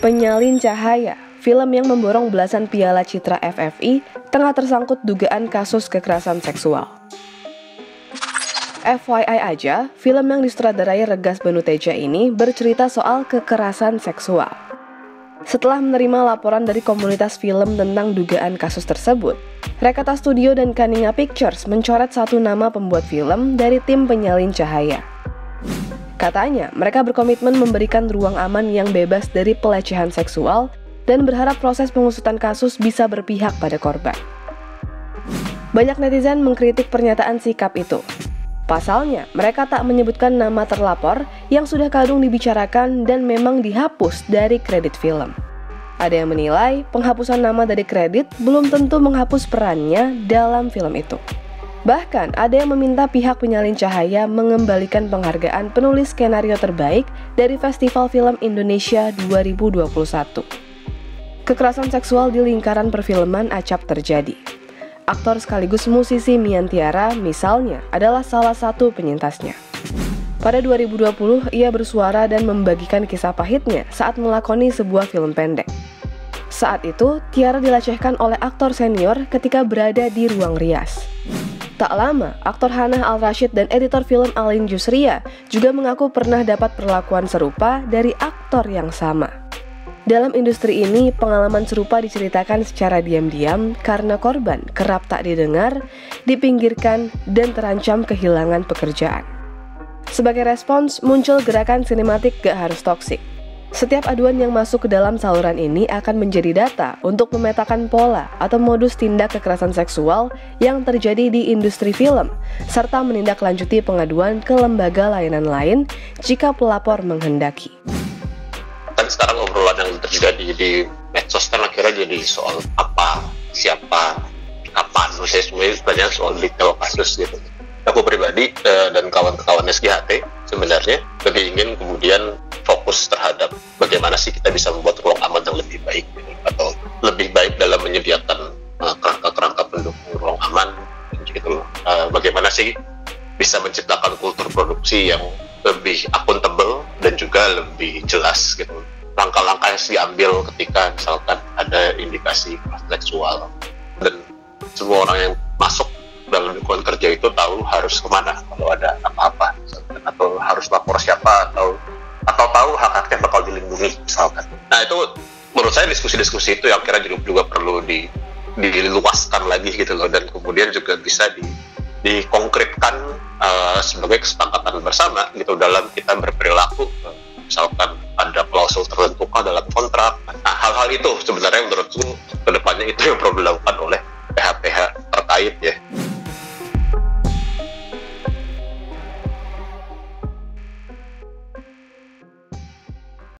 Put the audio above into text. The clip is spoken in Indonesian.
Penyalin Cahaya, film yang memborong belasan piala citra FFI, tengah tersangkut dugaan kasus kekerasan seksual. FYI aja, film yang disutradarai Regas Banuteja ini bercerita soal kekerasan seksual. Setelah menerima laporan dari komunitas film tentang dugaan kasus tersebut, Rekata Studio dan Kaninga Pictures mencoret satu nama pembuat film dari tim Penyalin Cahaya. Katanya, mereka berkomitmen memberikan ruang aman yang bebas dari pelecehan seksual dan berharap proses pengusutan kasus bisa berpihak pada korban. Banyak netizen mengkritik pernyataan sikap itu. Pasalnya, mereka tak menyebutkan nama terlapor yang sudah kadung dibicarakan dan memang dihapus dari kredit film. Ada yang menilai penghapusan nama dari kredit belum tentu menghapus perannya dalam film itu. Bahkan, ada yang meminta pihak Penyalin Cahaya mengembalikan penghargaan penulis skenario terbaik dari Festival Film Indonesia 2021. Kekerasan seksual di lingkaran perfilman acap terjadi. Aktor sekaligus musisi Mian Tiara, misalnya, adalah salah satu penyintasnya. Pada 2020, ia bersuara dan membagikan kisah pahitnya saat melakoni sebuah film pendek. Saat itu, Tiara dilecehkan oleh aktor senior ketika berada di ruang rias. Tak lama, aktor Hannah Al-Rashid dan editor film Alin Jusria juga mengaku pernah dapat perlakuan serupa dari aktor yang sama. Dalam industri ini, pengalaman serupa diceritakan secara diam-diam karena korban kerap tak didengar, dipinggirkan, dan terancam kehilangan pekerjaan. Sebagai respons, muncul gerakan sinematik Gak Harus Toksik. Setiap aduan yang masuk ke dalam saluran ini akan menjadi data untuk memetakan pola atau modus tindak kekerasan seksual yang terjadi di industri film, serta menindaklanjuti pengaduan ke lembaga layanan lain jika pelapor menghendaki. Kan sekarang obrolan yang terjadi di medsos kan akhirnya jadi soal apa, siapa, kapan, sebenarnya soal detail kasus gitu. Aku pribadi dan kawan-kawan SGHT sebenarnya lebih ingin kemudian fokus terhadap bagaimana sih kita bisa membuat ruang aman yang lebih baik gitu, atau lebih baik dalam menyediakan kerangka-kerangka pendukung ruang aman gitu. Bagaimana sih bisa menciptakan kultur produksi yang lebih akuntabel dan juga lebih jelas gitu. Langkah-langkah yang diambil ketika misalkan ada indikasi kekerasan seksual, dan semua orang yang masuk dalam lingkungan kerja itu tahu harus kemana kalau ada apa-apa, atau harus lapor siapa, atau tahu hak-haknya bakal dilindungi misalkan. Nah itu menurut saya diskusi-diskusi itu yang kira juga perlu diluaskan lagi gitu loh, dan kemudian juga bisa dikonkretkan sebagai kesepakatan bersama gitu dalam kita berperilaku. Misalkan ada klausul tertentu dalam kontrak. Nah hal-hal itu sebenarnya menurutku kedepannya itu yang perlu dilakukan oleh